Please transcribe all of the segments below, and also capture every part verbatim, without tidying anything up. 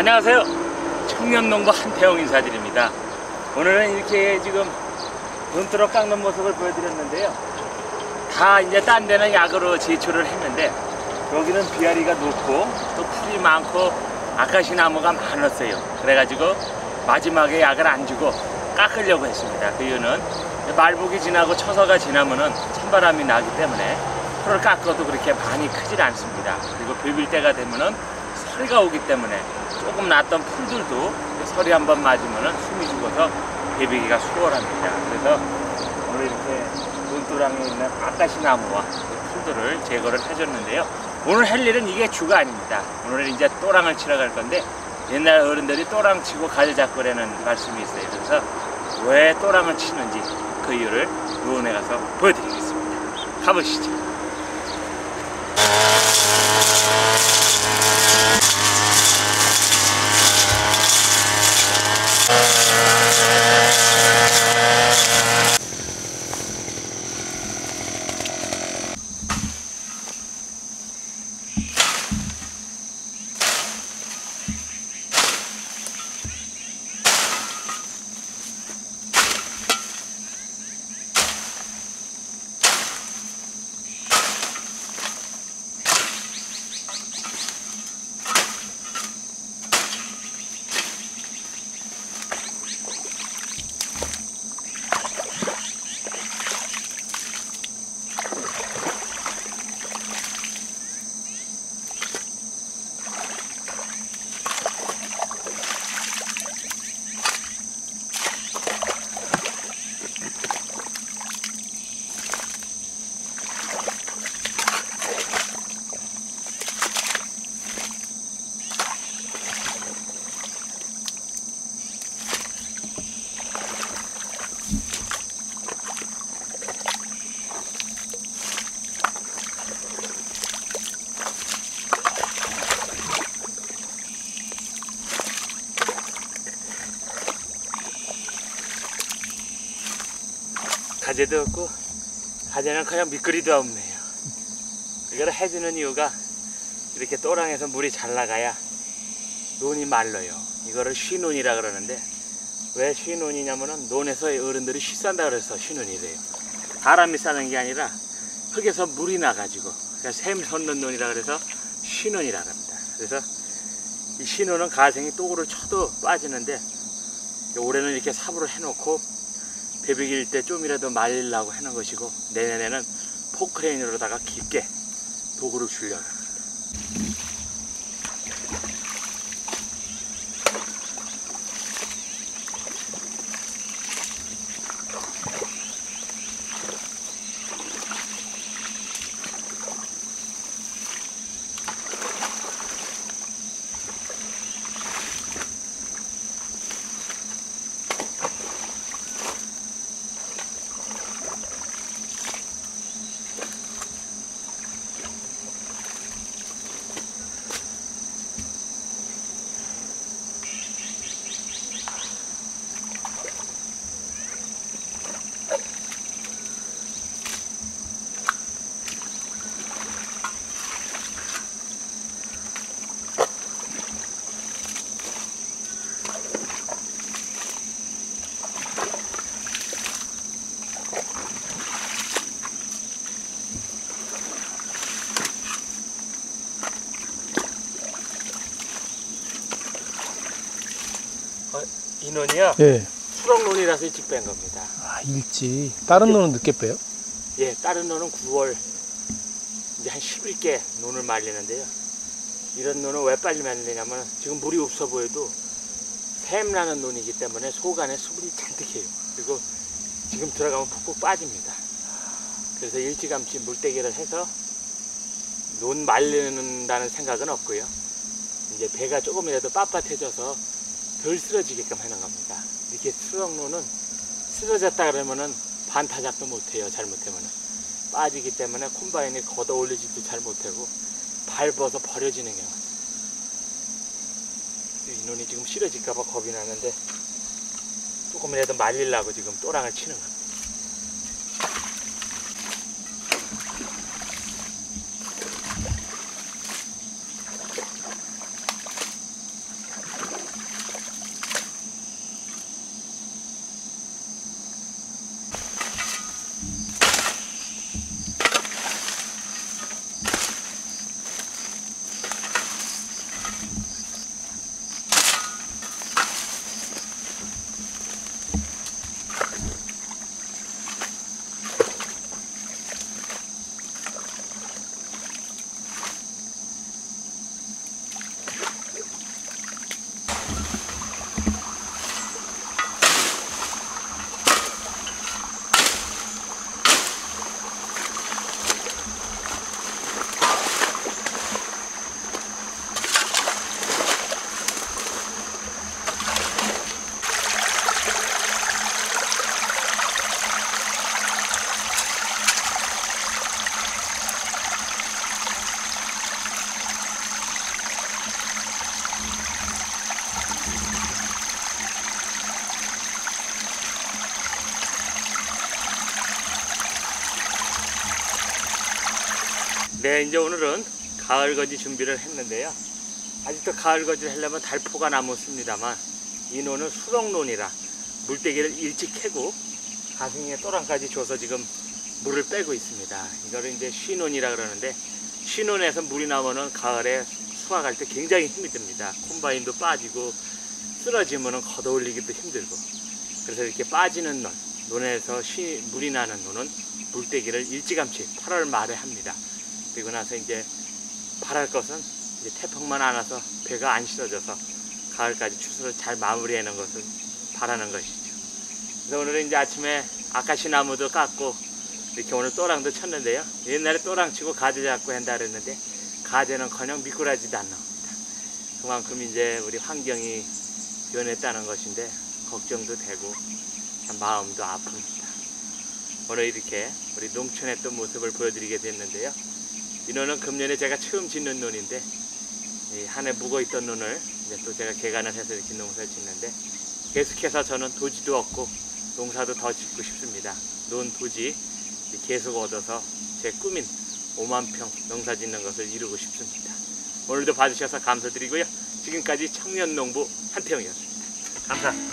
안녕하세요. 청년농부 한태영 인사드립니다. 오늘은 이렇게 지금 논두렁 깎는 모습을 보여드렸는데요. 다 이제 딴 데는 약으로 제초를 했는데 여기는 비아리가 높고 또 풀이 많고 아카시 나무가 많았어요. 그래가지고 마지막에 약을 안 주고 깎으려고 했습니다. 그 이유는 말복이 지나고 처서가 지나면은 찬바람이 나기 때문에 풀을 깎아도 그렇게 많이 크질 않습니다. 그리고 비빌 때가 되면은 서리가 오기 때문에 조금 났던 풀들도 서리 한번 맞으면은 숨이 죽어서 베비기가 수월합니다. 그래서 오늘 이렇게 논두렁에 있는 아카시 나무와 풀들을 제거를 해줬는데요. 오늘 할 일은 이게 주가 아닙니다. 오늘은 이제 또랑을 치러 갈 건데 옛날 어른들이 또랑 치고 가지 잡고라는 말씀이 있어요. 그래서 왜 또랑을 치는지 그 이유를 노원에 가서 보여드리겠습니다. 가보시죠. 가재도 없고 가재는 그냥 미끄리도 없네요. 이걸 해주는 이유가 이렇게 또랑에서 물이 잘 나가야 논이 말라요. 이거를 쉬논이라 그러는데 왜 쉬논이냐면은 논에서 어른들이 쉬 싼다 그래서 쉬논이래요. 바람이 싸는 게 아니라 흙에서 물이 나가지고 그러니까 샘 솟는 논이라 그래서 쉬논이라 합니다. 그래서 이 쉬논은 가생이 또구를 쳐도 빠지는데 올해는 이렇게 삽으로 해놓고 베비기일 때 좀이라도 말리려고 하는 것이고 내년에는 포크레인으로다가 깊게 도구를 주려고 합니다. 이 논이요? 예. 수렁논이라서 일찍 뺀 겁니다. 아, 일찍. 다른 논은 늦게 빼요? 예, 다른 논은 구월 이제 한 십일 개 논을 말리는데요. 이런 논은 왜 빨리 말리냐면 지금 물이 없어 보여도 샘나는 논이기 때문에 속 안에 수분이 잔뜩해요. 그리고 지금 들어가면 푹푹 빠집니다. 그래서 일찌감치 물대기를 해서 논 말리는다는 생각은 없고요. 이제 배가 조금이라도 빳빳해져서 덜 쓰러지게끔 하는 겁니다. 이렇게 수렁논은 쓰러졌다 그러면은 반타작도 못해요. 잘못하면은 빠지기 때문에 콤바인이 걷어 올리지도 잘 못하고 밟아서 버려지는 경우가 있어요. 이 논이 지금 쓰러질까봐 겁이 나는데 조금이라도 말리려고 지금 또랑을 치는 겁니다. 네, 이제 오늘은 가을거지 준비를 했는데요. 아직도 가을거지를 하려면 달포가 남았습니다만 이 논은 수렁논이라 물때기를 일찍 캐고 가승에 또랑까지 줘서 지금 물을 빼고 있습니다. 이거를 이제 쉬논이라 그러는데, 쉬논에서 물이 나오면 가을에 수확할 때 굉장히 힘이 듭니다. 콤바인도 빠지고 쓰러지면 걷어올리기도 힘들고, 그래서 이렇게 빠지는 논, 논에서 쉬, 물이 나는 논은 물때기를 일찌감치 팔월 말에 합니다. 그리고 나서 이제 바랄 것은 이제 태풍만 안 와서 배가 안 실어져서 가을까지 추수를 잘 마무리하는 것을 바라는 것이죠. 그래서 오늘은 이제 아침에 아카시 나무도 깎고 이렇게 오늘 또랑도 쳤는데요. 옛날에 또랑 치고 가재 잡고 한다 그랬는데 가재는커녕 미꾸라지도 안 나옵니다. 그만큼 이제 우리 환경이 변했다는 것인데 걱정도 되고 참 마음도 아픕니다. 오늘 이렇게 우리 농촌의 또 모습을 보여드리게 됐는데요. 이 논은 금년에 제가 처음 짓는 논인데 한 해 묵어있던 논을 이제 또 제가 개간을 해서 이렇게 농사를 짓는데, 계속해서 저는 도지도 얻고 농사도 더 짓고 싶습니다. 논 도지 계속 얻어서 제 꿈인 오만 평 농사 짓는 것을 이루고 싶습니다. 오늘도 봐주셔서 감사드리고요. 지금까지 청년농부 한태영이었습니다. 감사합니다.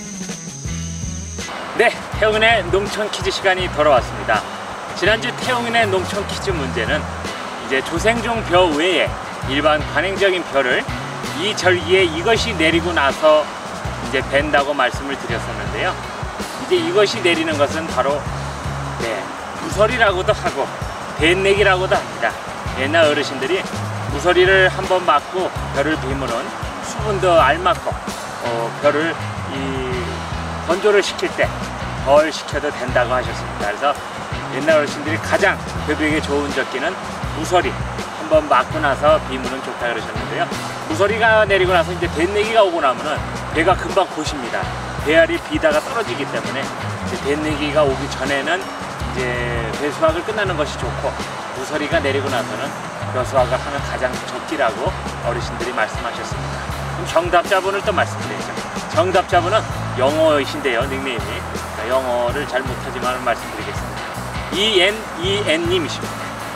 네, 태용인의 농촌 퀴즈 시간이 돌아왔습니다. 지난주 태용인의 농촌 퀴즈 문제는 이제 조생종 벼 외에 일반 관행적인 벼를 이 절기에 이것이 내리고 나서 이제 벤다고 말씀을 드렸었는데요. 이제 이것이 내리는 것은 바로 네, 무설이라고도 하고 벤내기라고도 합니다. 옛날 어르신들이 무설이를 한번 맞고 벼를 비무는 수분도 알맞고 어, 벼를 이 건조를 시킬 때 덜 식혀도 된다고 하셨습니다. 그래서 옛날 어르신들이 가장 벼벽에 좋은 젓기는 무설이 한번 맞고 나서 비무는 좋다 그러셨는데요. 무설이가 내리고 나서 이제 뱃내기가 오고 나면은 배가 금방 고십니다. 배알이 비다가 떨어지기 때문에 이제 뱃내기가 오기 전에는 이제 배수확을 끝나는 것이 좋고, 무설이가 내리고 나서는 벼수확을 하는 가장 적기라고 어르신들이 말씀하셨습니다. 그럼 정답자분을 또 말씀드리죠. 정답자분은 영어이신데요, 닉네임이. 영어를 잘 못하지만 말씀드리겠습니다. 이엔이엔님이십니다.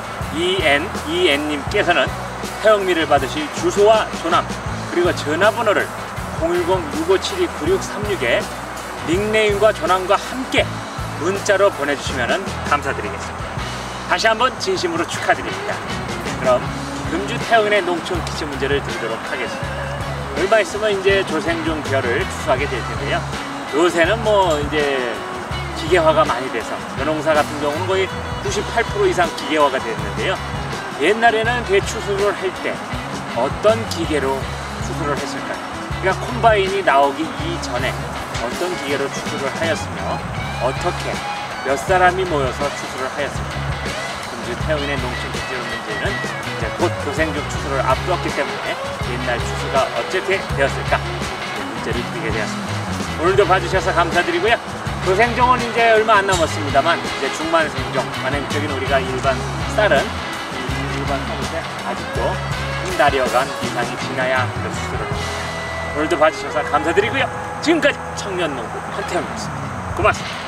이엔이엔님께서는 태영미를 받으실 주소와 조남 그리고 전화번호를 공일공 육오칠이 구육삼육에 닉네임과 전화과 함께 문자로 보내주시면 감사드리겠습니다. 다시 한번 진심으로 축하드립니다. 그럼 금주 태영인의 농촌 퀴즈 문제를 드리도록 하겠습니다. 얼마 있으면 이제 조생종 벼를 추수하게 될 텐데요. 요새는 뭐 이제 기계화가 많이 돼서 벼농사 같은 경우는 거의 구십팔 퍼센트 이상 기계화가 됐는데요. 옛날에는 배 추수를 할 때 어떤 기계로 추수를 했을까요? 그러니까 콤바인이 나오기 이전에 어떤 기계로 추수를 하였으며 어떻게 몇 사람이 모여서 추수를 하였을까요? 금주 태영인의 농촌 퀴즈 문제는 이제 곧 조생종 추수를 앞두었기 때문에 옛날 추수가 어떻게 되었을까 문제를 드리게 되었습니다. 오늘도 봐주셔서 감사드리고요. 조생종은 이제 얼마 안 남았습니다만 이제 중만생종, 관행적인 우리가 일반 쌀은 일반 쌀인데 아직도 한 달여간 이상이 지나야 그 수술을 합니다. 오늘도 봐주셔서 감사드리고요. 지금까지 청년농부 한태영이었습니다. 고맙습니다.